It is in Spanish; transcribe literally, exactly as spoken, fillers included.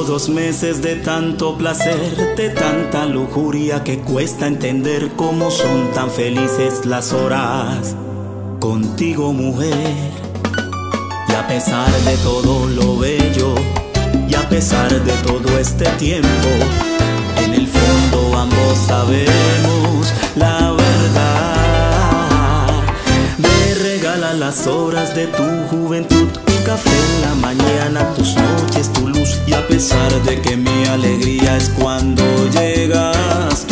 Solo dos meses de tanto placer, de tanta lujuria que cuesta entender cómo son tan felices las horas contigo, mujer. Y a pesar de todo lo bello, y a pesar de todo este tiempo, en el fondo ambos sabemos la verdad. Me regala las horas de tu juventud, un café en la mañana, tus noches, tu luz. Y a pesar de que mi alegría es cuando llegas tú,